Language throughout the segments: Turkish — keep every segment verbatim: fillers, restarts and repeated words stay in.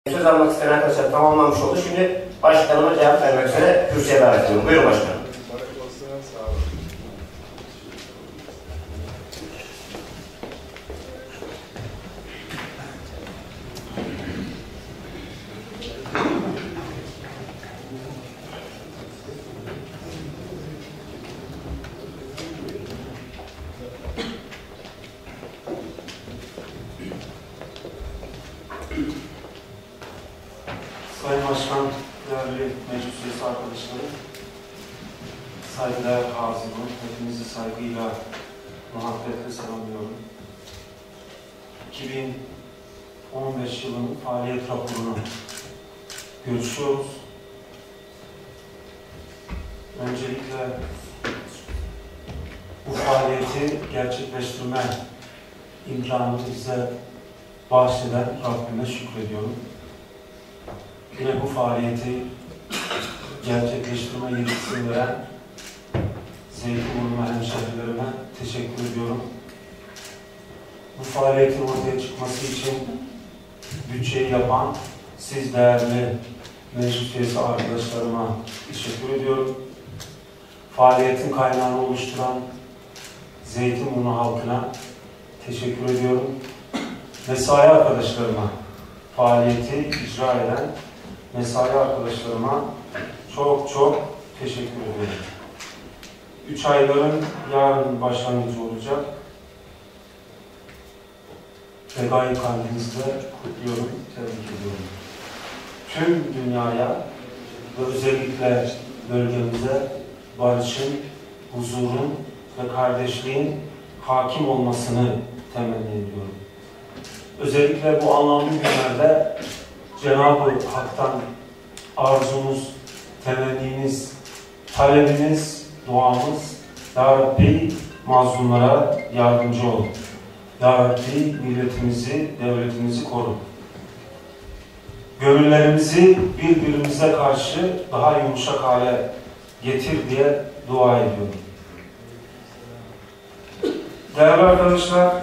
Söz almak isteyen arkadaşlar tamamlamış oldu. Şimdi başkanıma cevap vermek üzere kürsüye davet ediyorum. Buyurun başkanım. Sayın Başkan, değerli meclis üyesi arkadaşlarım, saygıdeğer hazırım, hepinizi saygıyla, muhabbetle selamlıyorum. iki bin on beş yılının faaliyet raporunu görüşüyoruz. Öncelikle bu faaliyeti gerçekleştirme imkanını bize bahşeden Rabbime şükrediyorum. Yine bu faaliyeti gerçekleştirme yetkisini veren Zeytinburnu hemşehrilerime teşekkür ediyorum. Bu faaliyetin ortaya çıkması için bütçeyi yapan siz değerli meclis üyesi arkadaşlarıma teşekkür ediyorum. Faaliyetin kaynağını oluşturan Zeytinburnu halkına teşekkür ediyorum. Mesai arkadaşlarıma, faaliyeti icra eden mesai arkadaşlarıma çok çok teşekkür ederim. Üç ayların yarın başlangıcı olacak. Regaib kalbinizle kutluyorum, tebrik ediyorum. Tüm dünyaya ve özellikle bölgemize barışın, huzurun ve kardeşliğin hakim olmasını temenni ediyorum. Özellikle bu anlamlı günlerde Cenab-ı Hak'tan arzumuz, temennimiz, talebimiz, duamız, Ya Rabbi mazlumlara yardımcı ol. Ya Rabbi milletimizi, devletimizi koru. Gönüllerimizi birbirimize karşı daha yumuşak hale getir diye dua ediyorum. Değerli arkadaşlar,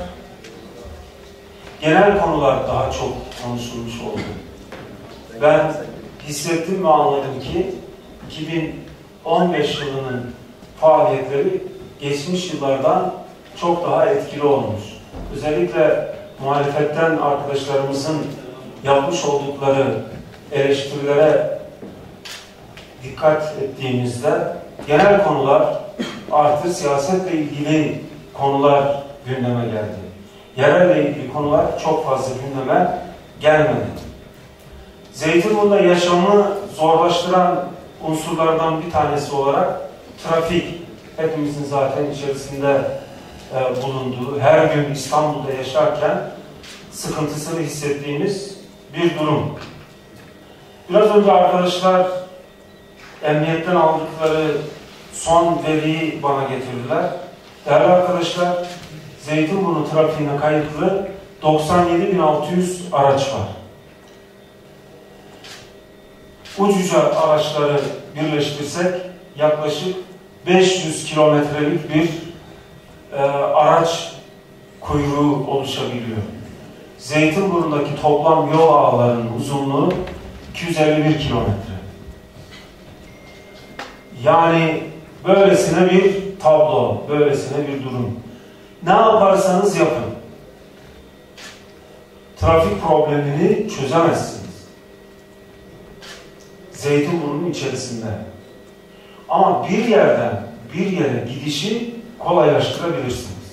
genel konular daha çok konuşulmuş oldu. Ben hissettim ve anladım ki iki bin on beş yılının faaliyetleri geçmiş yıllardan çok daha etkili olmuş. Özellikle muhalefetten arkadaşlarımızın yapmış oldukları eleştirilere dikkat ettiğimizde genel konular artı siyasetle ilgili konular gündeme geldi. Yerelle ilgili konular çok fazla gündeme gelmedi. Zeytinburnu'nda yaşamı zorlaştıran unsurlardan bir tanesi olarak trafik, hepimizin zaten içerisinde e, bulunduğu, her gün İstanbul'da yaşarken sıkıntısını hissettiğimiz bir durum. Biraz önce arkadaşlar emniyetten aldıkları son veriyi bana getirdiler. Değerli arkadaşlar, Zeytinburnu trafiğine kayıtlı doksan yedi bin altı yüz araç var. Ucuca araçları birleştirsek yaklaşık beş yüz kilometrelik bir e, araç kuyruğu oluşabiliyor. Zeytinburnu'ndaki toplam yol ağlarının uzunluğu iki yüz elli bir kilometre. Yani böylesine bir tablo, böylesine bir durum. Ne yaparsanız yapın, trafik problemini çözemezsiniz. Zeytinburnu'nun içerisinde. Ama bir yerden bir yere gidişi kolaylaştırabilirsiniz.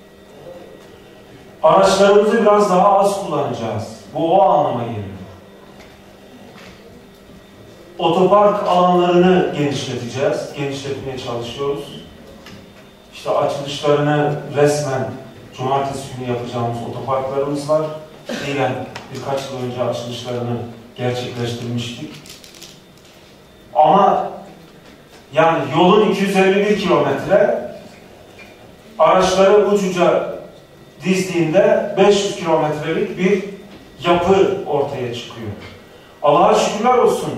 Araçlarımızı biraz daha az kullanacağız. Bu o anlama geliyor. Otopark alanlarını genişleteceğiz. Genişletmeye çalışıyoruz. İşte açılışlarını resmen cumartesi günü yapacağımız otoparklarımız var. Fiilen birkaç yıl önce açılışlarını gerçekleştirmiştik. Ama yani yolun iki yüz elli bir kilometre, araçları ucuca dizdiğinde beş yüz kilometrelik bir yapı ortaya çıkıyor. Allah'a şükürler olsun.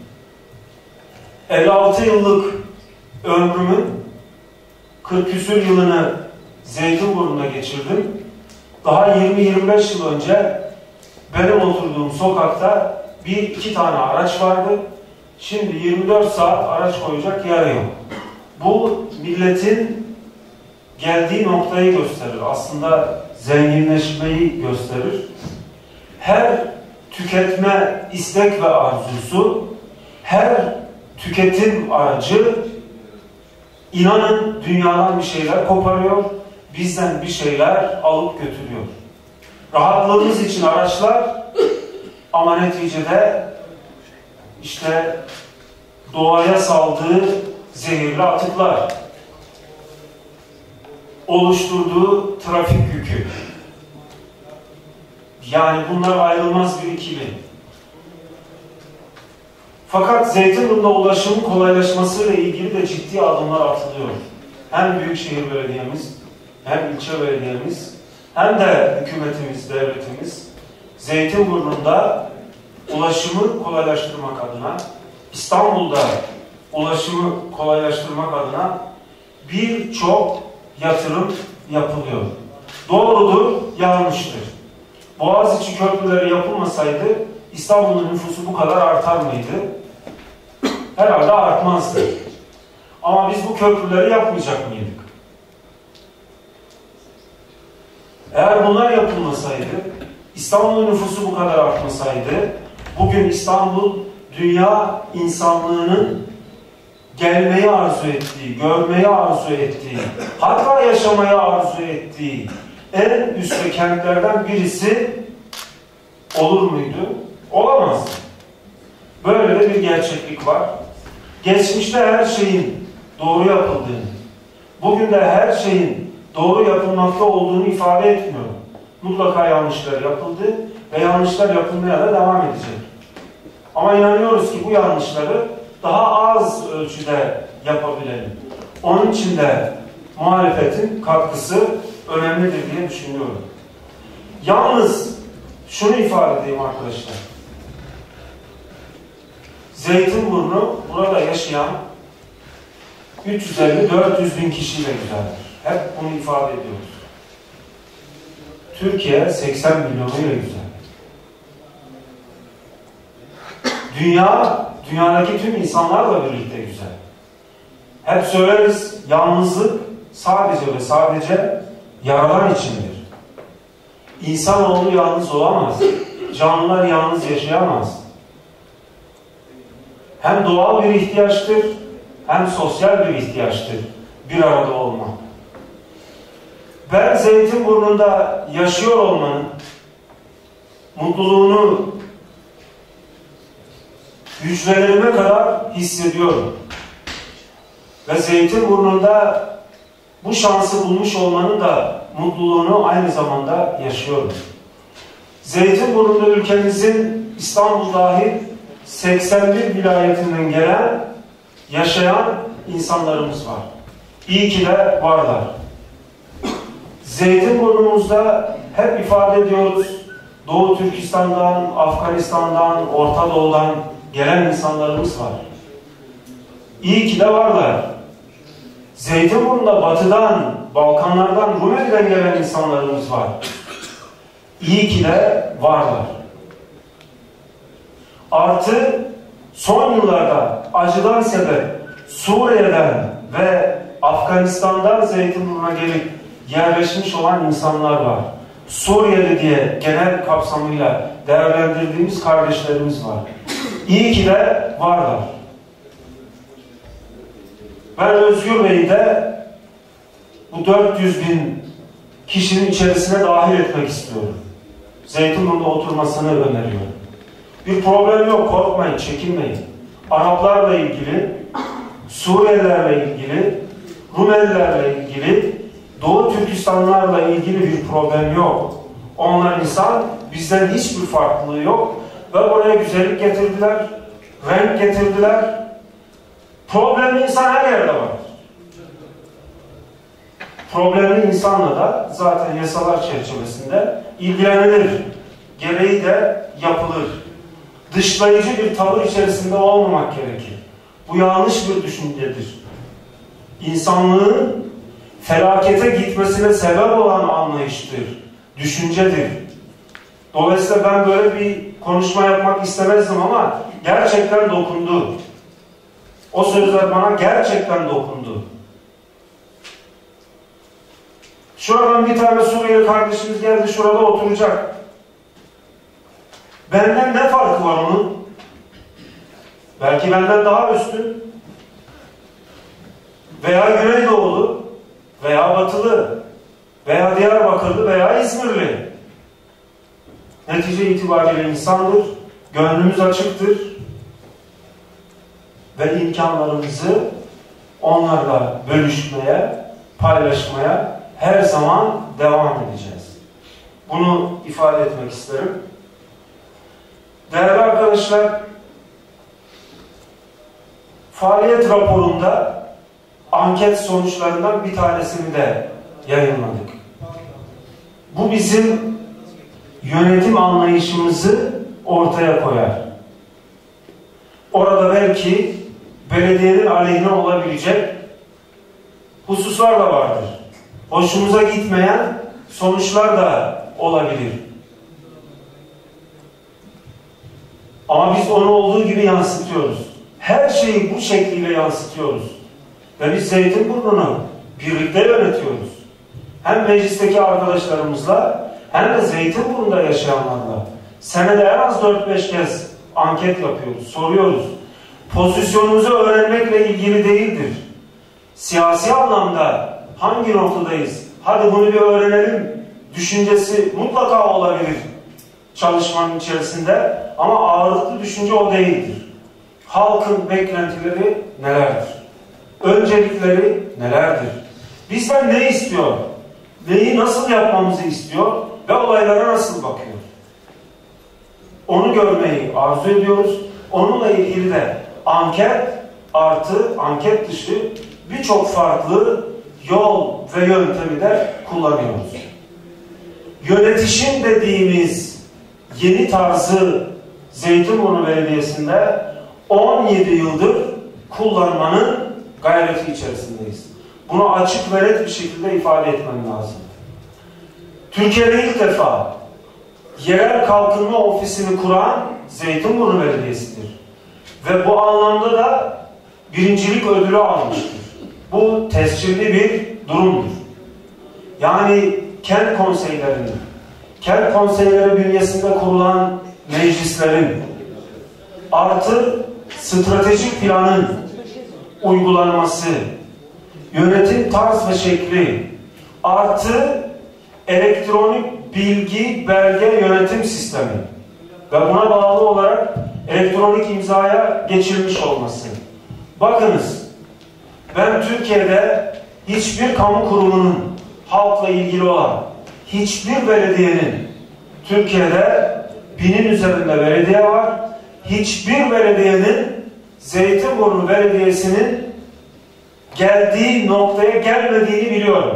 elli altı yıllık ömrümün kırk küsur yılını Zeytinburnu'nda geçirdim. Daha yirmi yirmi beş yıl önce benim oturduğum sokakta bir iki tane araç vardı. Şimdi yirmi dört saat araç koyacak yer yok. Bu milletin geldiği noktayı gösterir. Aslında zenginleşmeyi gösterir. Her tüketme istek ve arzusu, her tüketim aracı inanın dünyadan bir şeyler koparıyor, bizden bir şeyler alıp götürüyor. Rahatlığımız için araçlar ama neticede işte doğaya saldığı zehirli atıklar, oluşturduğu trafik yükü. Yani bunlar ayrılmaz bir ikili. Fakat Zeytinburnu'nda ulaşımın kolaylaşmasıyla ilgili de ciddi adımlar atılıyor. Hem Büyükşehir Belediye'miz, hem ilçe belediyemiz, hem de hükümetimiz, devletimiz Zeytinburnu'nda ulaşımı kolaylaştırmak adına, İstanbul'da ulaşımı kolaylaştırmak adına birçok yatırım yapılıyor. Doğrudur, yanlıştır. Boğaziçi köprüleri yapılmasaydı İstanbul'un nüfusu bu kadar artar mıydı? Herhalde artmazdı. Ama biz bu köprüleri yapmayacak mıydık? Eğer bunlar yapılmasaydı, İstanbul'un nüfusu bu kadar artmasaydı, bugün İstanbul, dünya insanlığının gelmeyi arzu ettiği, görmeyi arzu ettiği, hatta yaşamayı arzu ettiği en üstte kentlerden birisi olur muydu? Olamazdı. Böyle de bir gerçeklik var. Geçmişte her şeyin doğru yapıldığını, bugün de her şeyin doğru yapılmakta olduğunu ifade etmiyor. Mutlaka yanlışlar yapıldı ve yanlışlar yapılmaya da devam edecek. Ama inanıyoruz ki bu yanlışları daha az ölçüde yapabilelim. Onun için de muhalefetin katkısı önemlidir diye düşünüyorum. Yalnız şunu ifade edeyim arkadaşlar. Zeytinburnu burada yaşayan üç yüz elli dört yüz bin kişiyle güzeldir. Hep bunu ifade ediyoruz. Türkiye seksen milyonuyla güzel. Dünya, dünyadaki tüm insanlarla birlikte güzel. Hep söyleriz, yalnızlık sadece ve sadece yaradan içindir. İnsanoğlu yalnız olamaz. Canlılar yalnız yaşayamaz. Hem doğal bir ihtiyaçtır, hem sosyal bir ihtiyaçtır bir arada olmak. Ben Zeytinburnu'nda yaşıyor olmanın mutluluğunu hücrelerime kadar hissediyorum. Ve Zeytinburnu'nda bu şansı bulmuş olmanın da mutluluğunu aynı zamanda yaşıyorum. Zeytinburnu'nda ülkemizin İstanbul dahil seksen bir vilayetinden gelen, yaşayan insanlarımız var. İyi ki de varlar. Zeytinburnu'muzda hep ifade ediyoruz, Doğu Türkistan'dan, Afganistan'dan, Orta Doğu'dan gelen insanlarımız var. İyi ki de varlar. Zeytinburnu'nda batıdan, Balkanlardan, Rumeli'den gelen insanlarımız var. İyi ki de varlar. Artı son yıllarda acıdan sebep Suriye'den ve Afganistan'dan Zeytinburnu'na gelip yerleşmiş olan insanlar var. Suriyeli diye genel kapsamıyla değerlendirdiğimiz kardeşlerimiz var. İyi ki de varlar. Ben Özgür Bey'i de bu dört yüz bin kişinin içerisine dahil etmek istiyorum. Zeytinburnu'nda oturmasını öneriyorum. Bir problem yok, korkmayın, çekinmeyin. Araplarla ilgili, Suriyelilerle ilgili, Rumelilerle ilgili, Doğu Türkistanlarla ilgili bir problem yok. Onlar insan, bizden hiçbir farklılığı yok. Ve buraya güzellik getirdiler, renk getirdiler. Problemli insan her yerde var. Problemli insanla da zaten yasalar çerçevesinde ilgilenilir. Gereği de yapılır. Dışlayıcı bir tavır içerisinde olmamak gerekir. Bu yanlış bir düşüncedir. İnsanlığın felakete gitmesine sebep olan anlayıştır, düşüncedir. Dolayısıyla ben böyle bir konuşma yapmak istemezdim ama gerçekten dokundu. O sözler bana gerçekten dokundu. Şuradan bir tane Suriyeli kardeşimiz geldi, şurada oturacak. Benden ne farkı var onun? Belki benden daha üstün. Veya Güneydoğulu, veya Batılı, veya Diyarbakırlı, veya İzmirli. Netice itibariyle insandır, gönlümüz açıktır ve imkanlarımızı onlarla bölüşmeye, paylaşmaya her zaman devam edeceğiz. Bunu ifade etmek isterim. Değerli arkadaşlar, faaliyet raporunda anket sonuçlarından bir tanesini de yayınladık. Bu bizim yönetim anlayışımızı ortaya koyar. Orada belki belediyenin aleyhine olabilecek hususlar da vardır. Hoşumuza gitmeyen sonuçlar da olabilir. Ama biz onu olduğu gibi yansıtıyoruz. Her şeyi bu şekliyle yansıtıyoruz. Ve biz Zeytinburnu'nu birlikte yönetiyoruz. Hem meclisteki arkadaşlarımızla hem de Zeytinburnu'nda yaşayanlarla. Senede en az dört beş kez anket yapıyoruz, soruyoruz. Pozisyonumuzu öğrenmekle ilgili değildir. Siyasi anlamda hangi noktadayız? Hadi bunu bir öğrenelim düşüncesi mutlaka olabilir çalışmanın içerisinde. Ama ağırlıklı düşünce o değildir. Halkın beklentileri nelerdir? Öncelikleri nelerdir? Bizden ne istiyor? Neyi nasıl yapmamızı istiyor? Ve olaylara nasıl bakıyor? Onu görmeyi arzu ediyoruz. Onunla ilgili de anket artı anket dışı birçok farklı yol ve yöntemi de kullanıyoruz. Yönetişim dediğimiz yeni tarzı Zeytinburnu Belediyesi'nde on yedi yıldır kullanmanın gayreti içerisindeyiz. Bunu açık ve net bir şekilde ifade etmem lazım. Türkiye'de ilk defa yerel kalkınma ofisini kuran Zeytinburnu Belediyesi'dir. Ve bu anlamda da birincilik ödülü almıştır. Bu tescilli bir durumdur. Yani kent konseylerinin, kent konseyleri bünyesinde kurulan meclislerin artı stratejik planın uygulanması, yönetim tarz ve şekli artı elektronik bilgi belge yönetim sistemi ve buna bağlı olarak elektronik imzaya geçilmiş olması. Bakınız, ben Türkiye'de hiçbir kamu kurumunun halkla ilgili olan hiçbir belediyenin, Türkiye'de binin üzerinde belediye var, hiçbir belediyenin Zeytinburnu Belediyesi'nin geldiği noktaya gelmediğini biliyorum.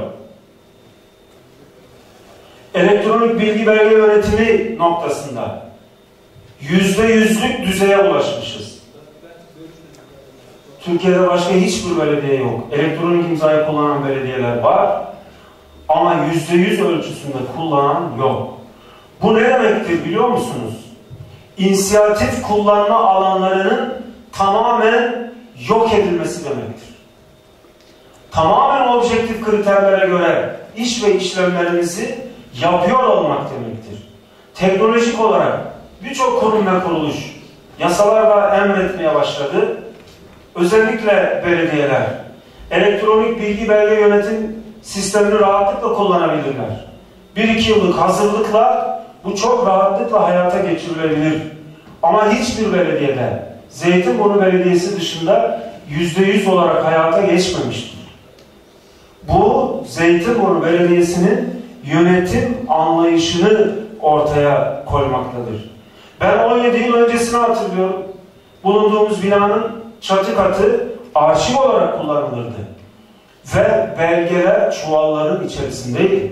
Elektronik bilgi belge yönetimi noktasında yüzde yüzlük düzeye ulaşmışız. Türkiye'de başka hiçbir belediye yok. Elektronik imzayı kullanan belediyeler var ama yüzde yüz ölçüsünde kullanan yok. Bu ne demektir biliyor musunuz? İnisiyatif kullanma alanlarının tamamen yok edilmesi demektir. Tamamen objektif kriterlere göre iş ve işlemlerimizi yapıyor olmak demektir. Teknolojik olarak birçok kurum ve kuruluş yasalarla emretmeye başladı. Özellikle belediyeler elektronik bilgi belge yönetim sistemini rahatlıkla kullanabilirler. Bir iki yıllık hazırlıkla bu çok rahatlıkla hayata geçirilebilir. Ama hiçbir belediyede Zeytinburnu Belediyesi dışında yüzde yüz olarak hayata geçmemiştir. Bu Zeytinburnu Belediyesi'nin yönetim anlayışını ortaya koymaktadır. Ben on yedi yıl öncesini hatırlıyorum. Bulunduğumuz binanın çatı katı arşiv olarak kullanılırdı. Ve belgeler çuvalların içerisindeydi.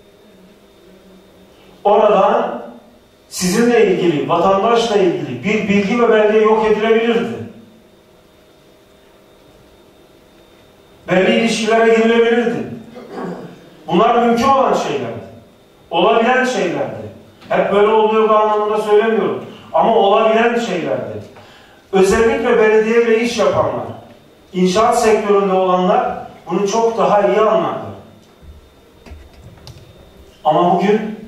Oradan sizinle ilgili, vatandaşla ilgili bir bilgi ve belge yok edilebilirdi. Belli ilişkilere girilebilirdi. Bunlar mümkün olan şeylerdi. Olabilen şeylerdi. Hep böyle oluyor bu anlamında söylemiyorum. Ama olabilen şeylerdi. Özellikle belediyeyle iş yapanlar, inşaat sektöründe olanlar bunu çok daha iyi anlarlar. Ama bugün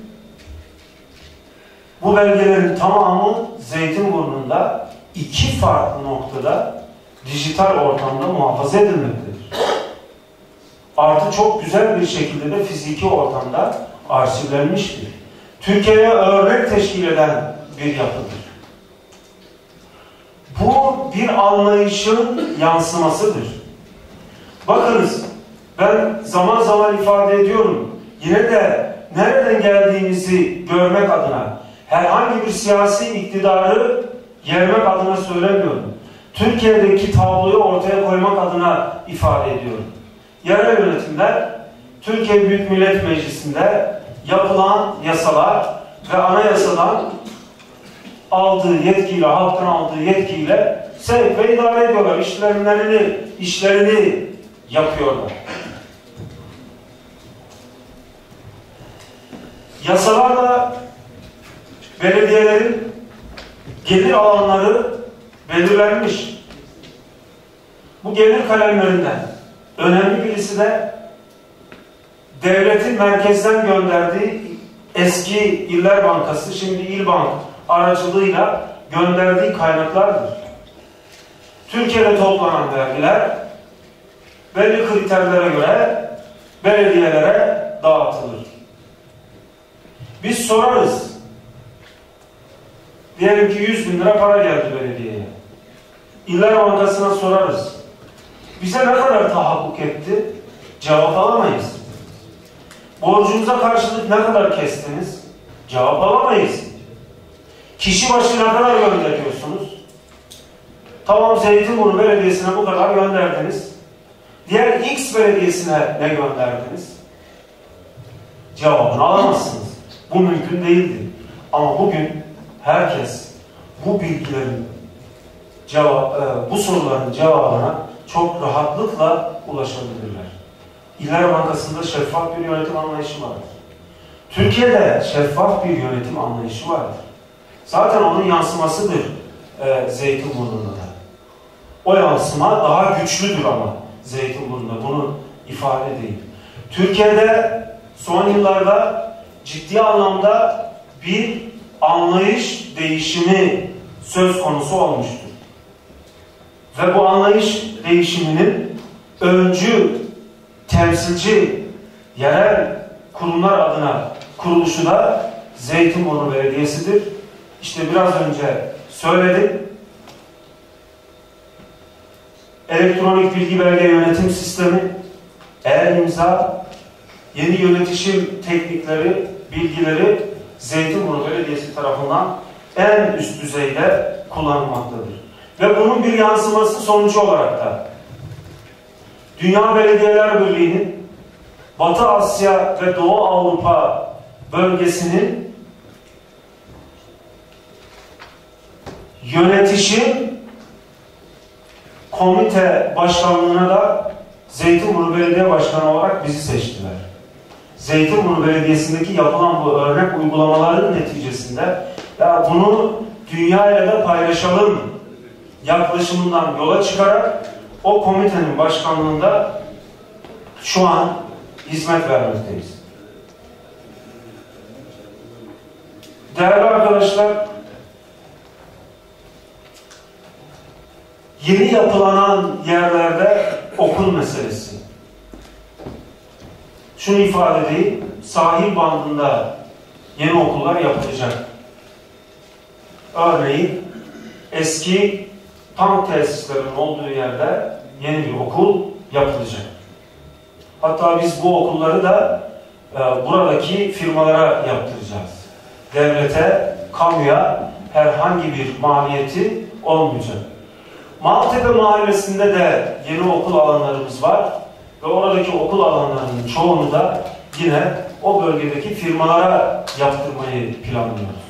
bu belgelerin tamamı Zeytinburnu'nda iki farklı noktada dijital ortamda muhafaza edilmektedir. Artı çok güzel bir şekilde de fiziki ortamda arşivlenmiştir. Türkiye'ye örnek teşkil eden bir yapıdır. Bu bir anlayışın yansımasıdır. Bakınız, ben zaman zaman ifade ediyorum, yine de nereden geldiğimizi görmek adına, herhangi bir siyasi iktidarı yermek adına söylemiyorum. Türkiye'deki tabloyu ortaya koymak adına ifade ediyorum. Yerel yönetimler, Türkiye Büyük Millet Meclisi'nde yapılan yasalar ve anayasadan aldığı yetkiyle, halktan aldığı yetkiyle sevk ve idare ediyorlar. İşlerini, işlerini yapıyorlar. Yasalarla belediyelerin gelir alanları belirlenmiş. Bu gelir kalemlerinden önemli birisi de devletin merkezden gönderdiği eski İller Bankası, şimdi İlbank aracılığıyla gönderdiği kaynaklardır. Türkiye'de toplanan vergiler belli kriterlere göre belediyelere dağıtılır. Biz sorarız. Diyelim ki yüz bin lira para geldi belediyeye. İller Bankası'na sorarız. Bize ne kadar tahakkuk etti? Cevap alamayız. Borcumuza karşılık ne kadar kestiniz? Cevap alamayız. Kişi başı ne kadar gönderiyorsunuz? Tamam, Zeytinburnu Belediyesi'ne bu kadar gönderdiniz. Diğer X belediyesine ne gönderdiniz? Cevabını alamazsınız. Bu mümkün değildi. Ama bugün herkes bu bilgilerin cevap, e, bu soruların cevabına çok rahatlıkla ulaşabilirler. İller Bankası'nda şeffaf bir yönetim anlayışı vardır. Türkiye'de şeffaf bir yönetim anlayışı vardır. Zaten onun yansımasıdır e, Zeytinburnu'nda da. O yansıma daha güçlüdür ama Zeytinburnu'nda. Bunu ifade değil. Türkiye'de son yıllarda ciddi anlamda bir anlayış değişimi söz konusu olmuştur. Ve bu anlayış değişiminin öncü, temsilci, yerel kurumlar adına kuruluşu da Zeytinburnu Belediyesi'dir. İşte biraz önce söyledim. Elektronik bilgi belge yönetim sistemi, e-imza, yeni yönetişim teknikleri, bilgileri Zeytinburnu Belediyesi tarafından en üst düzeyde kullanılmaktadır. Ve bunun bir yansıması sonucu olarak da Dünya Belediyeler Birliği'nin Batı Asya ve Doğu Avrupa bölgesinin yönetişim komite başkanlığına da Zeytinburnu Belediye Başkanı olarak bizi seçtiler. Zeytinburnu Belediyesi'ndeki yapılan bu örnek uygulamaların neticesinde ya bunu dünyayla da paylaşalım yaklaşımından yola çıkarak o komitenin başkanlığında şu an hizmet vermekteyiz. Değerli arkadaşlar, yeni yapılanan yerlerde okul meselesi. Şunu ifade edeyim, sahil bandında yeni okullar yapılacak. Örneğin eski tank tesislerinin olduğu yerde yeni bir okul yapılacak. Hatta biz bu okulları da e, buradaki firmalara yaptıracağız. Devlete, kamuya herhangi bir maliyeti olmayacak. Maltepe Mahallesi'nde de yeni okul alanlarımız var ve oradaki okul alanlarının çoğunu da yine o bölgedeki firmalara yaptırmayı planlıyoruz.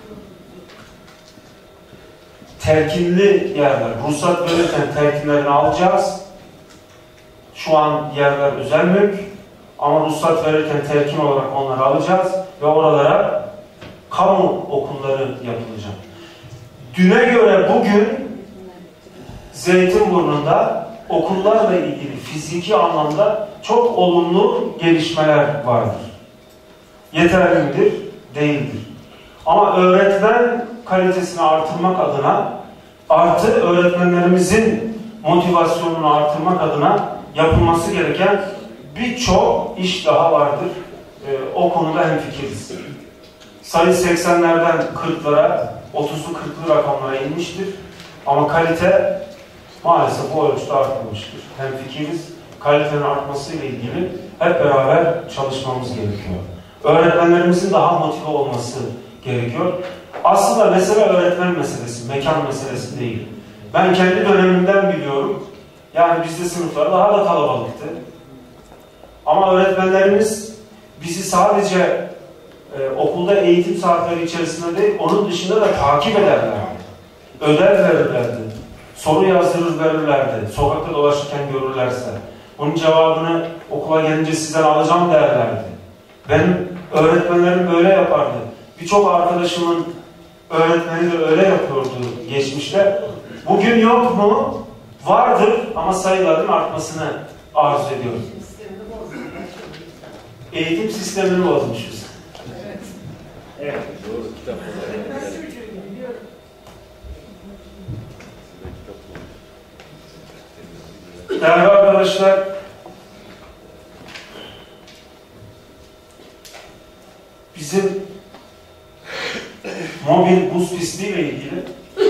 Telkinli yerler, ruhsat verirken telkinlerini alacağız. Şu an yerler özel mülk ama ruhsat verirken telkin olarak onları alacağız ve oralara kamu okulları yapılacak. Düne göre bugün Zeytinburnu'nda okullarla ilgili fiziki anlamda çok olumlu gelişmeler vardır. Yeterli midir? Değildir. Ama öğretmen kalitesini artırmak adına, artı öğretmenlerimizin motivasyonunu artırmak adına yapılması gereken birçok iş daha vardır. Ee, o konuda hemfikiriz. Sayı seksenlerden kırklara, otuzlu kırklı rakamlara inmiştir. Ama kalite maalesef bu ölçüde artmamıştır. Hemfikiriz. Kalitenin artmasıyla ilgili hep beraber çalışmamız gerekiyor. Öğretmenlerimizin daha motive olması gerekiyor. Aslında mesele öğretmen meselesi, mekan meselesi değil. Ben kendi dönemimden biliyorum. Yani bizde sınıflar daha da kalabalıktı. Ama öğretmenlerimiz bizi sadece e, okulda eğitim saatleri içerisinde değil, onun dışında da takip ederlerdi. Ödev verirlerdi. Soru yazdırır verirlerdi. Sokakta dolaşırken görürlerse. Bunun cevabını okula gelince sizden alacağım derlerdi. Benim öğretmenlerim böyle yapardı. Birçok arkadaşımın öğretmeni de öyle yapıyordu geçmişte. Bugün yok mu? Vardır ama sayıların artmasını arzu ediyoruz. Eğitim sistemini bozmuşuz. Evet. Evet. Doğru, kitap olarak. Değerli arkadaşlar, bizim mobil buz pistiyle ilgili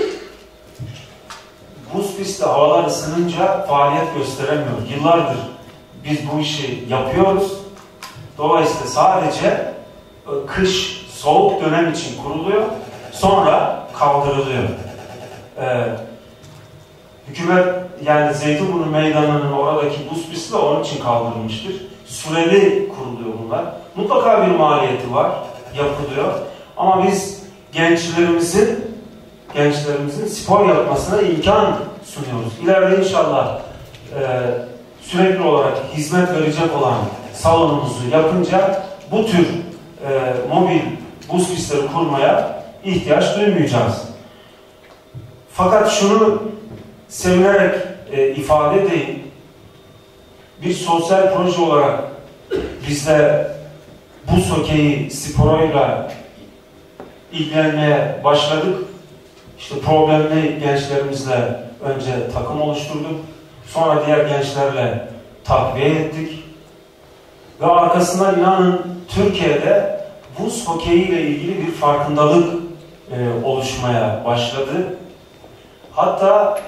buz pisti havalar ısınınca faaliyet gösteremiyor. Yıllardır biz bu işi yapıyoruz. Dolayısıyla sadece kış, soğuk dönem için kuruluyor. Sonra kaldırılıyor. Ee, hükümet yani Zeytinburnu Meydanı'nın oradaki buz pisti de onun için kaldırılmıştır. Süreli kuruluyor bunlar. Mutlaka bir maliyeti var. Yapılıyor. Ama biz gençlerimizin gençlerimizin spor yapmasına imkan sunuyoruz. İleride inşallah e, sürekli olarak hizmet verecek olan salonumuzu yapınca bu tür e, mobil buz pistleri kurmaya ihtiyaç duymayacağız. Fakat şunu sevinerek e, ifade edeyim. Bir sosyal proje olarak biz de buz hokeyi sporuyla ilgilenmeye başladık. İşte problemli gençlerimizle önce takım oluşturduk. Sonra diğer gençlerle takviye ettik. Ve arkasından inanın Türkiye'de buz hokeyi ile ilgili bir farkındalık e, oluşmaya başladı. Hatta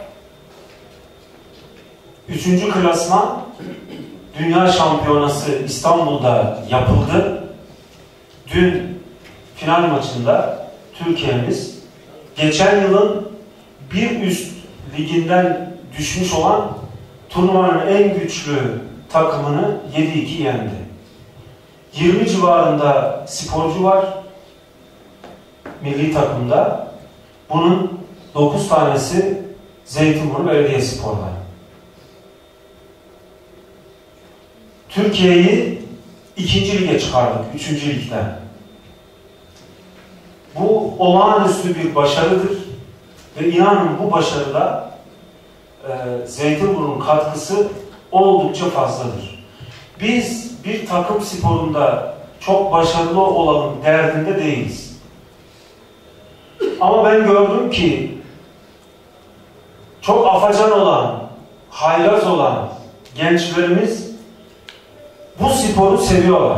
üçüncü klasman Dünya Şampiyonası İstanbul'da yapıldı. Dün final maçında Türkiye'miz geçen yılın bir üst liginden düşmüş olan turnuvanın en güçlü takımını yedi iki yendi. yirmi civarında sporcu var milli takımda. Bunun dokuz tanesi Zeytinburnu Belediyespor'dan. Türkiye'yi ikinci lige çıkardık, üçüncü ligden. Bu olağanüstü bir başarıdır ve inanın bu başarıda e, Zeytinburnu'nun katkısı oldukça fazladır. Biz bir takım sporunda çok başarılı olalım derdinde değiliz. Ama ben gördüm ki çok afacan olan, haylaz olan gençlerimiz bu sporu seviyorlar.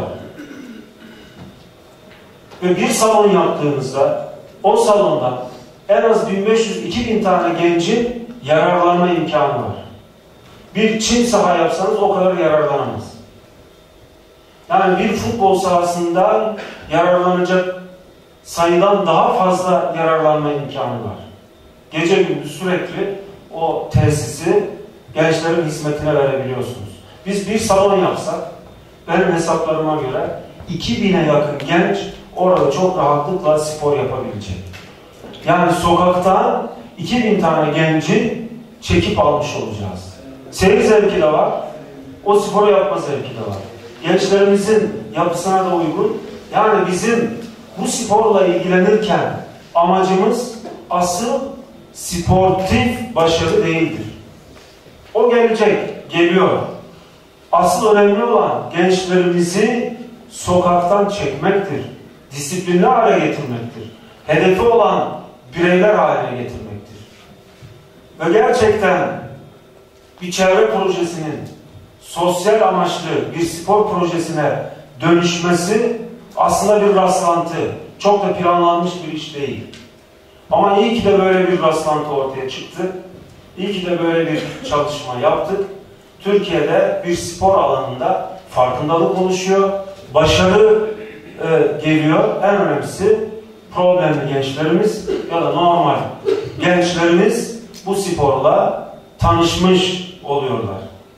Ve bir salon yaptığımızda o salonda en az bin beş yüz iki bin tane gencin yararlanma imkanı var. Bir çim saha yapsanız o kadar yararlanamaz. Yani bir futbol sahasından yararlanacak sayıdan daha fazla yararlanma imkanı var. Gece gündüz sürekli o tesisi gençlerin hizmetine verebiliyorsunuz. Biz bir salon yapsak benim hesaplarıma göre iki bine yakın genç orada çok rahatlıkla spor yapabilecek. Yani sokaktan iki bin tane genci çekip almış olacağız. Seyir zevki de var, o sporu yapma zevki de var. Gençlerimizin yapısına da uygun. Yani bizim bu sporla ilgilenirken amacımız asıl sportif başarı değildir. O gelecek, geliyor. Asıl önemli olan gençlerimizi sokaktan çekmektir. Disiplinli hale getirmektir. Hedefi olan bireyler haline getirmektir. Ve gerçekten bir çevre projesinin sosyal amaçlı bir spor projesine dönüşmesi aslında bir rastlantı. Çok da planlanmış bir iş değil. Ama iyi ki de böyle bir rastlantı ortaya çıktı. İyi ki de böyle bir çalışma yaptık. Türkiye'de bir spor alanında farkındalık oluşuyor. Başarı e, geliyor. En önemlisi problemli gençlerimiz ya da normal gençlerimiz bu sporla tanışmış oluyorlar.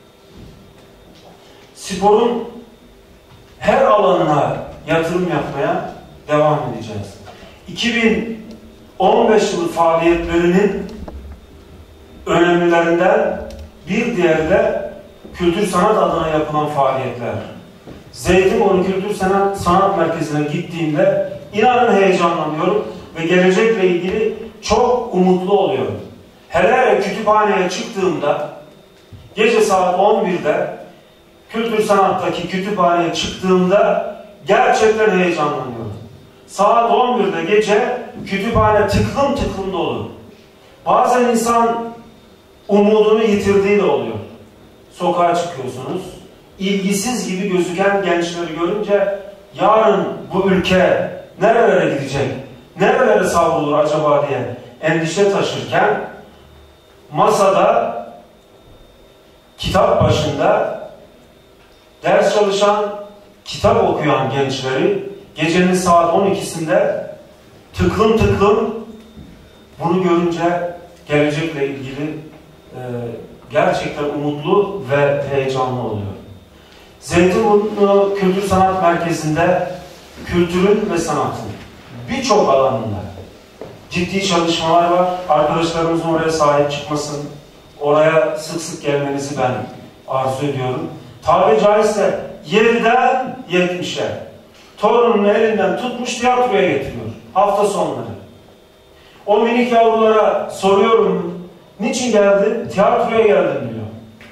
Sporun her alanına yatırım yapmaya devam edeceğiz. iki bin on beş yılı faaliyetlerinin önemlilerinden bir diğeri de kültür sanat adına yapılan faaliyetler. Zeytinburnu Kültür Sanat, Sanat Merkezi'ne gittiğimde inanın heyecanlanıyorum ve gelecekle ilgili çok umutlu oluyorum. Hele kütüphaneye çıktığımda gece saat on birde Kültür Sanat'taki kütüphaneye çıktığımda gerçekten heyecanlanıyorum. Saat on birde gece kütüphane tıklım tıklım dolu. Bazen insan umudunu yitirdiği de oluyor. Sokağa çıkıyorsunuz. İlgisiz gibi gözüken gençleri görünce yarın bu ülke nerelere gidecek, nerelere savrulur acaba diye endişe taşırken masada, kitap başında ders çalışan, kitap okuyan gençleri gecenin saat on ikisinde tıklım tıklım bunu görünce gelecekle ilgili e, gerçekten umutlu ve heyecanlı oluyor. Zeytinburnu Kültür Sanat Merkezi'nde kültürün ve sanatın birçok alanında ciddi çalışmalar var. Arkadaşlarımızın oraya sahip çıkmasını, oraya sık sık gelmenizi ben arzu ediyorum. Tabiri caizse yediden yetmişe torunun elinden tutmuş tiyatroya getiriyor. Hafta sonları. O minik yavrulara soruyorum, niçin geldin? Tiyatroya geldim diyor.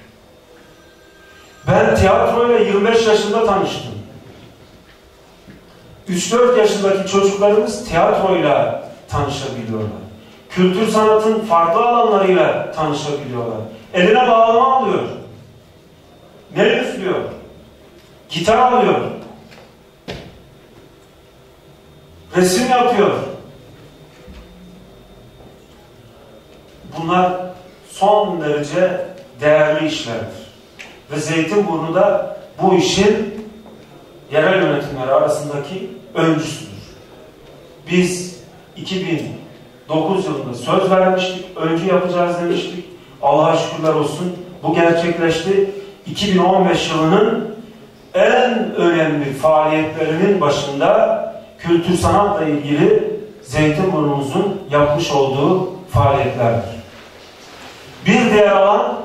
Ben tiyatroyla yirmi beş yaşında tanıştım. üç dört yaşındaki çocuklarımız tiyatroyla tanışabiliyorlar. Kültür sanatın farklı alanlarıyla tanışabiliyorlar. Eline bağlama alıyor. Ne üflüyor? Gitar alıyor. Resim yapıyor. Bunlar son derece değerli işlerdir. Ve Zeytinburnu'da bu işin yerel yönetimleri arasındaki öncüsüdür. Biz iki bin dokuz yılında söz vermiştik, öncü yapacağız demiştik. Allah'a şükürler olsun bu gerçekleşti. iki bin on beş yılının en önemli faaliyetlerinin başında kültür sanatla ilgili Zeytinburnu'muzun yapmış olduğu faaliyetlerdir. Bir diğer alan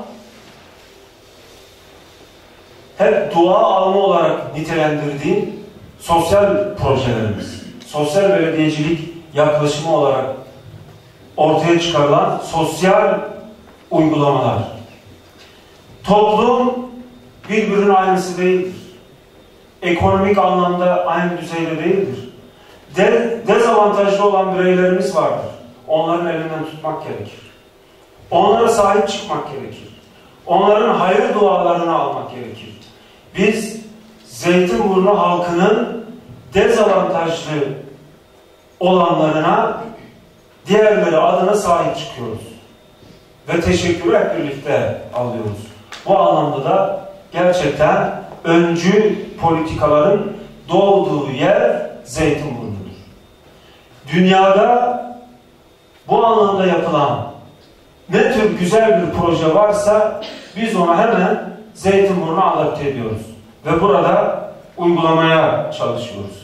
hep dua alma olarak nitelendirdiğim sosyal projelerimiz. Sosyal belediyecilik yaklaşımı olarak ortaya çıkarılan sosyal uygulamalar. Toplum birbirinin aynısı değildir. Ekonomik anlamda aynı düzeyde değildir. De, dezavantajlı olan bireylerimiz vardır. Onların elinden tutmak gerekir. Onlara sahip çıkmak gerekir. Onların hayır dualarını almak gerekir. Biz Zeytinburnu halkının dezavantajlı olanlarına diğerleri adına sahip çıkıyoruz. Ve teşekkürü hep birlikte alıyoruz. Bu anlamda da gerçekten öncü politikaların doğduğu yer Zeytinburnu'dur. Dünyada bu anlamda yapılan ne tür güzel bir proje varsa biz ona hemen Zeytinburnu'na adapte ediyoruz. Ve burada uygulamaya çalışıyoruz.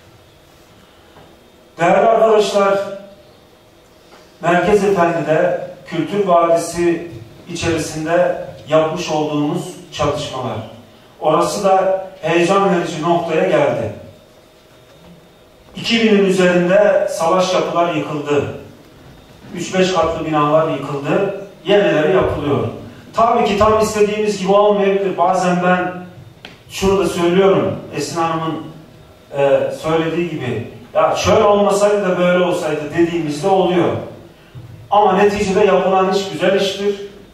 Değerli arkadaşlar, Merkez Efendi'de Kültür Vadisi içerisinde yapmış olduğumuz çalışmalar. Orası da heyecan verici noktaya geldi. iki binin üzerinde salaş yapılar yıkıldı. üç beş katlı binalar yıkıldı. Yenileri yapılıyor. Tabii ki tam istediğimiz gibi olmayabilir. Bazen ben şunu da söylüyorum. Esin Hanım'ın e, söylediği gibi. Ya şöyle olmasaydı da böyle olsaydı dediğimizde oluyor. Ama neticede yapılan iş güzel iştir.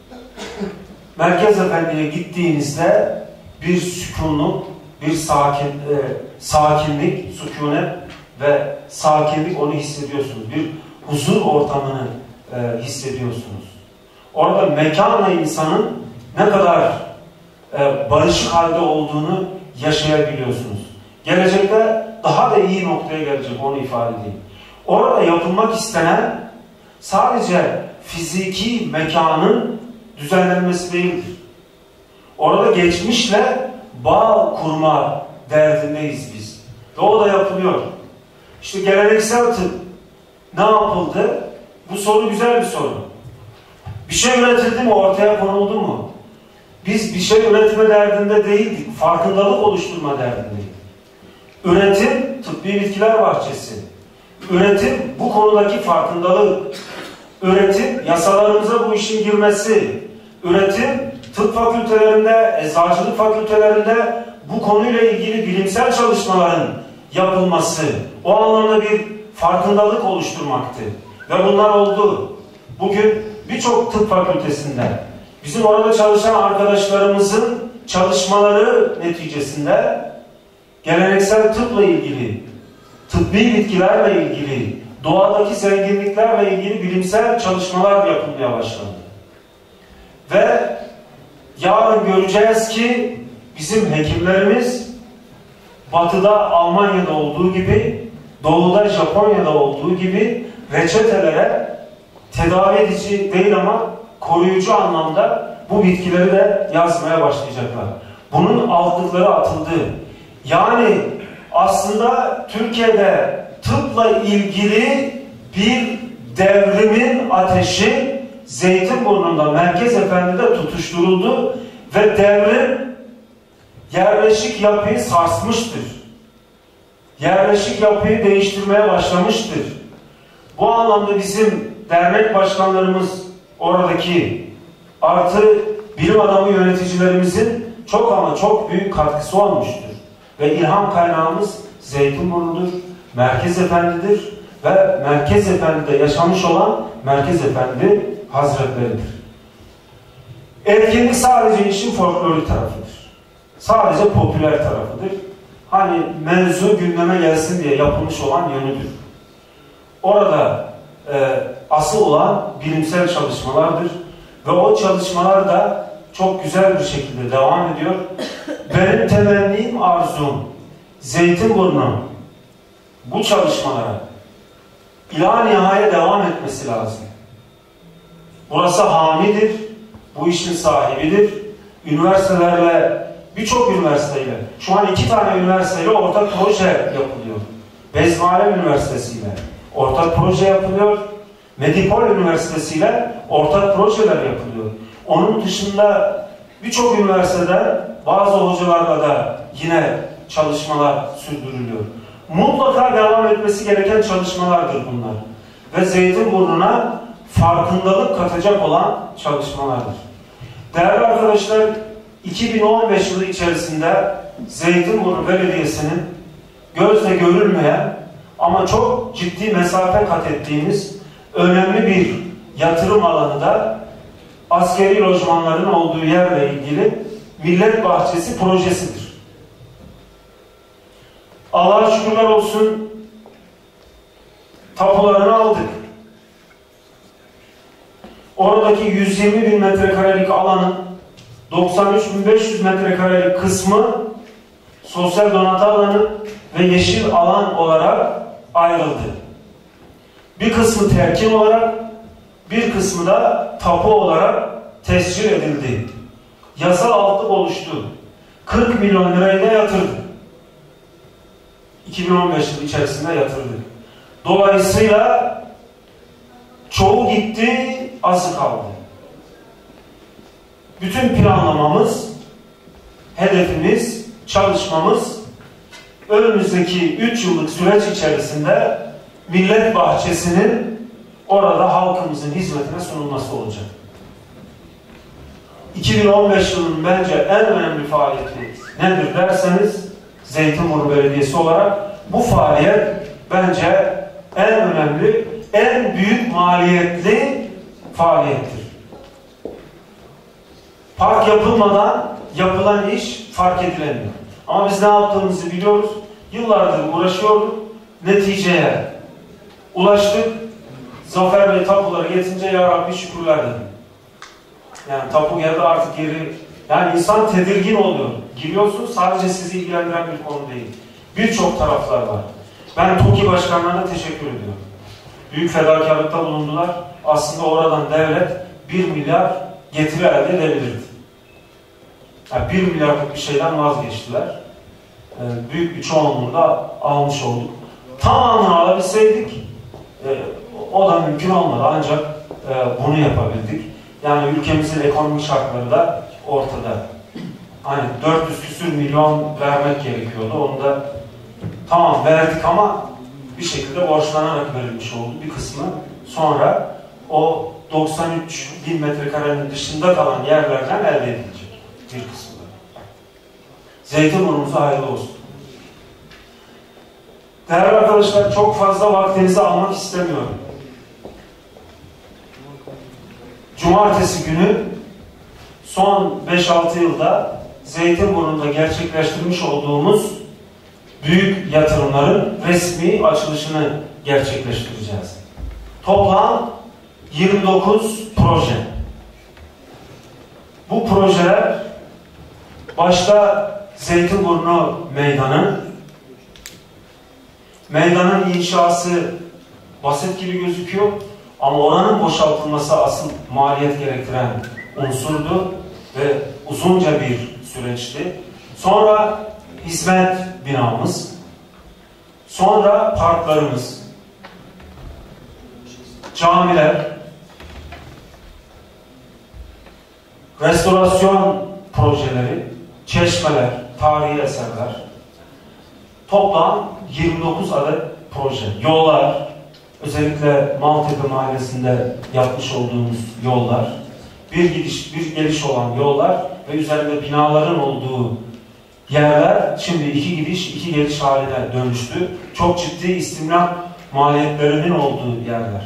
Merkez Efendi'ye gittiğinizde bir sükunluk, bir sakin, e, sakinlik, sükunet ve sakinlik onu hissediyorsunuz. Bir huzur ortamını e, hissediyorsunuz. Orada mekanla insanın ne kadar e, barışık halde olduğunu yaşayabiliyorsunuz. Gelecekte daha da iyi noktaya gelecek, onu ifade edeyim. Orada yapılmak istenen sadece fiziki mekanın düzenlenmesi değildir. Orada geçmişle bağ kurma derdindeyiz biz. Ve o da yapılıyor. İşte geleneksel tıp ne yapıldı? Bu soru güzel bir soru. Bir şey üretildi mi? Ortaya konuldu mu? Biz bir şey üretme derdinde değildik. Farkındalık oluşturma derdindeydik. Üretim, tıbbi bitkiler bahçesi. Üretim, bu konudaki farkındalık. Üretim, yasalarımıza bu işin girmesi. Üretim, tıp fakültelerinde, eczacılık fakültelerinde bu konuyla ilgili bilimsel çalışmaların yapılması. O anlamda bir farkındalık oluşturmaktı. Ve bunlar oldu. Bugün birçok tıp fakültesinde bizim orada çalışan arkadaşlarımızın çalışmaları neticesinde geleneksel tıpla ilgili, tıbbi bitkilerle ilgili, doğadaki zenginliklerle ilgili bilimsel çalışmalar yapılmaya başlandı. Ve yarın göreceğiz ki bizim hekimlerimiz Batı'da, Almanya'da olduğu gibi, Doğu'da, Japonya'da olduğu gibi reçetelere tedavi edici değil ama koruyucu anlamda bu bitkileri de yazmaya başlayacaklar. Bunun altlıkları atıldı. Yani aslında Türkiye'de tıpla ilgili bir devrimin ateşi Zeytinburnu'nda, Merkez Efendi'de tutuşturuldu ve devrim yerleşik yapıyı sarsmıştır. Yerleşik yapıyı değiştirmeye başlamıştır. Bu anlamda bizim dernek başkanlarımız, oradaki artı bilim adamı yöneticilerimizin çok ama çok büyük katkısı olmuştur. Ve ilham kaynağımız Zeytinburnu'dur, Merkez Efendi'dir ve Merkez Efendi'de yaşamış olan Merkez Efendi Hazretleri'dir. Etkinlik sadece işin folklorik tarafıdır. Sadece popüler tarafıdır. Hani mevzu gündeme gelsin diye yapılmış olan yönüdür. Orada e, asıl olan bilimsel çalışmalardır. Ve o çalışmalar da çok güzel bir şekilde devam ediyor. Benim temennim, arzum, Zeytinburnu bu çalışmalara ila nihaya devam etmesi lazım. Burası hamidir, bu işin sahibidir. Üniversitelerle, birçok üniversiteyle, şu an iki tane üniversiteyle ortak proje yapılıyor. Bezmialem Üniversitesi ile ortak proje yapılıyor. Medipol Üniversitesi ile ortak projeler yapılıyor. Onun dışında birçok üniversitede bazı hocalarla da yine çalışmalar sürdürülüyor. Mutlaka devam etmesi gereken çalışmalardır bunlar. Ve Zeytinburnu'na farkındalık katacak olan çalışmalardır. Değerli arkadaşlar, iki bin on beş yılı içerisinde Zeytinburnu Belediyesi'nin gözle görülmeyen ama çok ciddi mesafe kat ettiğimiz önemli bir yatırım alanı da askeri lojmanların olduğu yerle ilgili Millet Bahçesi projesidir. Allah'a şükürler olsun, tapularını aldık. Oradaki yüz yirmi bin metrekarelik alanın doksan üç bin beş yüz metrekarelik kısmı sosyal donatı alanı ve yeşil alan olarak ayrıldı. Bir kısmı terkin olarak, bir kısmı da tapu olarak tescil edildi. Yasal altlık oluştu. kırk milyon lirayı da yatırdık. iki bin on beş yılı içerisinde yatırdık. Dolayısıyla çoğu gitti, azı kaldı. Bütün planlamamız, hedefimiz, çalışmamız önümüzdeki üç yıllık süreç içerisinde Millet Bahçesi'nin orada halkımızın hizmetine sunulması olacak. iki bin on beş yılının bence en önemli faaliyeti nedir derseniz, Zeytinburnu Belediyesi olarak bu faaliyet bence en önemli, en büyük maliyetli faaliyettir. Park yapılmadan yapılan iş fark edilemiyor. Ama biz ne yaptığımızı biliyoruz. Yıllardır uğraşıyorduk. Neticeye ulaştık. Zafer Bey tapuları yetince ya Rabbi şükürler dedim. Yani tapu geldi artık geri. Yani insan tedirgin oluyor. Giriyorsun, sadece sizi ilgilendiren bir konu değil. Birçok taraflar var. Ben TOKİ başkanlarına teşekkür ediyorum. Büyük fedakarlıkta bulundular. Aslında oradan devlet bir milyar getiri elde edebilirdi. Yani bir milyarlık bir şeyden vazgeçtiler. Ee, büyük bir çoğunluğunu da almış olduk. Tamamını alabilseydik e, o da mümkün olmadı. Ancak e, bunu yapabildik. Yani ülkemizin ekonomik şartları da ortada. Hani dört yüz küsür milyon vermek gerekiyordu. Onu da tamam verdik ama bir şekilde borçlanarak verilmiş oldu bir kısmı. Sonra o doksan üç bin metrekarenin dışında kalan yerlerden elde edilecek bir kısmı. Zeytinburnu'muza hayırlı olsun. Değerli arkadaşlar, çok fazla vaktinizi almak istemiyorum. Cumartesi günü son beş altı yılda Zeytinburnu'nda gerçekleştirmiş olduğumuz büyük yatırımların resmi açılışını gerçekleştireceğiz. Toplam yirmi dokuz proje. Bu projeler başta Zeytinburnu Meydanı, meydanın inşası basit gibi gözüküyor ama oranın boşaltılması asıl maliyet gerektiren unsurdu ve uzunca bir süreçti. Sonra hizmet binamız, sonra parklarımız, camiler, restorasyon projeleri, çeşmeler, tarihi eserler, toplam yirmi dokuz adet proje. Yollar, özellikle Maltepe Mahallesi'nde yapmış olduğumuz yollar, bir gidiş, bir geliş olan yollar ve üzerinde binaların olduğu yerler şimdi iki gidiş, iki geliş haline dönüştü. Çok ciddi istimlak maliyetlerinin olduğu yerler.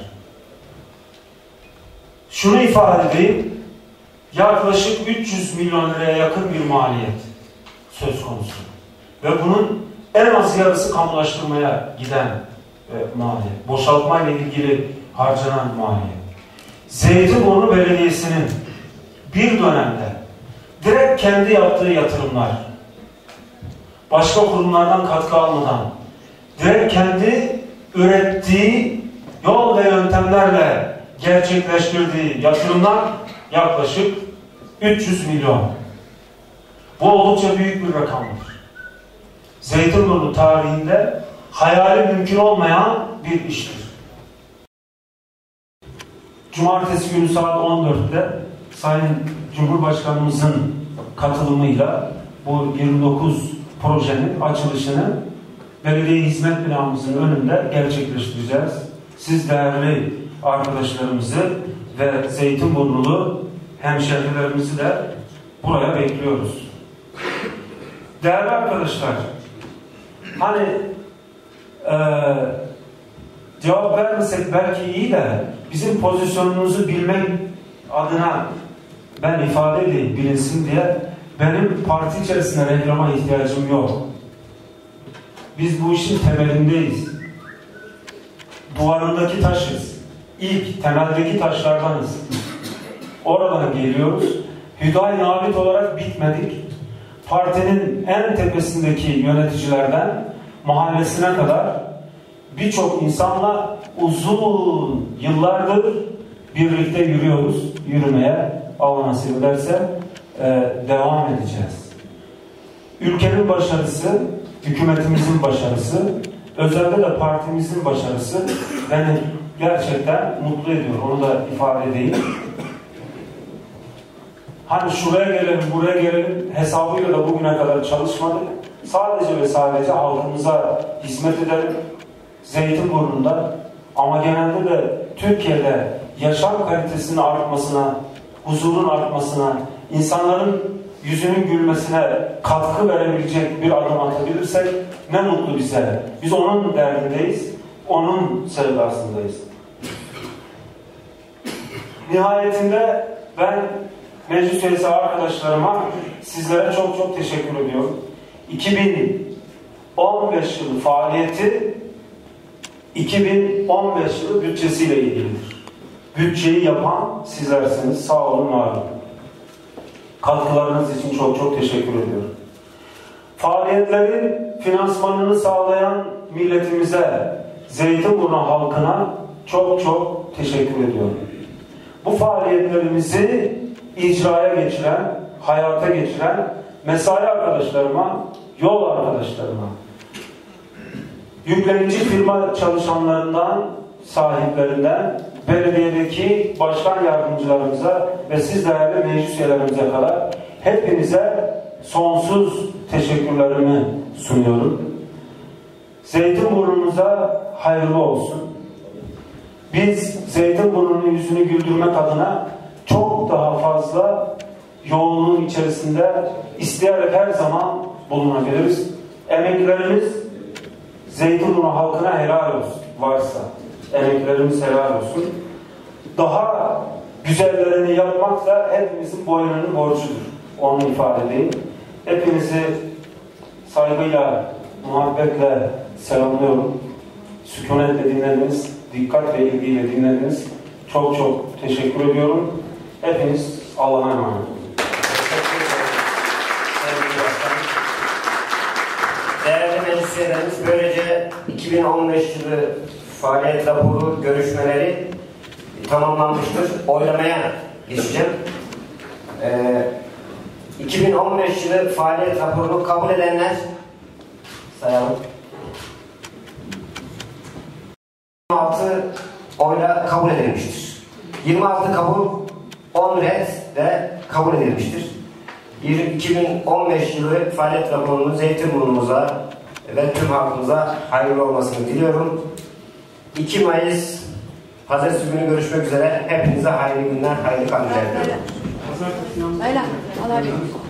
Şunu ifade edeyim, yaklaşık üç yüz milyon liraya yakın bir maliyet söz konusu. Ve bunun en az yarısı kamulaştırmaya giden e, maliyet. Boşaltma ile ilgili harcanan maliyet. Zeytinburnu Belediyesi'nin bir dönemde direkt kendi yaptığı yatırımlar, başka kurumlardan katkı almadan, direkt kendi ürettiği yol ve yöntemlerle gerçekleştirdiği yatırımlar yaklaşık üç yüz milyon. Bu oldukça büyük bir rakamdır. Zeytinburnu tarihinde hayali mümkün olmayan bir iştir. Cumartesi günü saat on dörtte Sayın Cumhurbaşkanımızın katılımıyla bu yirmi dokuz projenin açılışını belediye hizmet binamızın önünde gerçekleştireceğiz. Siz değerli arkadaşlarımızı ve Zeytinburnulu hemşehrilerimizi de buraya bekliyoruz. Değerli arkadaşlar, hani e, cevap vermesek belki iyi de bizim pozisyonumuzu bilmek adına ben ifade edeyim, bilinsin diye benim parti içerisinde reklama ihtiyacım yok. Biz bu işin temelindeyiz. Duvarındaki taşız. İlk temeldeki taşlardanız. Oradan geliyoruz. Hüdayi Nabit olarak bitmedik. Partinin en tepesindeki yöneticilerden mahallesine kadar birçok insanla uzun yıllardır birlikte yürüyoruz. Yürümeye Allah nasip ederse e, devam edeceğiz. Ülkenin başarısı, hükümetimizin başarısı, özellikle de partimizin başarısı beni gerçekten mutlu ediyor. Onu da ifade edeyim. Hani şuraya gelelim, buraya gelelim hesabıyla da bugüne kadar çalışmadık. sadece ve sadece halkımıza hizmet edelim. Zeytinburnu'nda ama genelde de Türkiye'de yaşam kalitesinin artmasına, huzurun artmasına, insanların yüzünün gülmesine katkı verebilecek bir adım atabilirsek ne mutlu bize. Biz onun derdindeyiz, onun sevdasındayız. Nihayetinde ben meclis üyesi arkadaşlarıma, sizlere çok çok teşekkür ediyorum. iki bin on beş yılı faaliyeti iki bin on beş yılı bütçesiyle ilgilidir. Bütçeyi yapan sizlersiniz. Sağ olun, var olun. Katkılarınız için çok çok teşekkür ediyorum. Faaliyetlerin finansmanını sağlayan milletimize, Zeytinburnu halkına çok çok teşekkür ediyorum. Bu faaliyetlerimizi icraya geçiren, hayata geçiren mesai arkadaşlarıma, yol arkadaşlarıma, yüklenici firma çalışanlarından, sahiplerinden, belediyedeki başkan yardımcılarımıza ve siz değerli meclis üyelerimize kadar hepinize sonsuz teşekkürlerimi sunuyorum. Zeytinburnu'nuza hayırlı olsun. Biz Zeytinburnu'nun yüzünü güldürmek adına çok daha fazla yoğunluğun içerisinde isteyerek her zaman bulunabiliriz. Emeklerimiz Zeytinburnu halkına helal olsun. Varsa emeklerimiz helal olsun. Daha güzellerini yapmak da hepimizin boynunun borcudur. Onu ifade edeyim. Hepinizi saygıyla, muhabbetle selamlıyorum. Sükunetle dinlediniz, dikkat ve ilgiyle dinlediniz. Çok çok teşekkür ediyorum. Hepiniz Allah'a emanet olun. Değerli meclis üyelerimiz, böylece iki bin on beş yılı faaliyet raporu görüşmeleri tamamlanmıştır. Oylamaya geçeceğim. Ee, iki bin on beş yılı faaliyet raporunu kabul edenler sayalım. yirmi altı oyla kabul edilmiştir. yirmi altı kabul, on red de kabul edilmiştir. iki bin on beş yılı faaliyet raporunu Zeytinburnu'muza ve tüm halkımıza hayırlı olmasını diliyorum. iki Mayıs Pazartesi günü görüşmek üzere. Hepinize hayırlı günler, hayırlı kandiller diliyorum. Öyle. Allah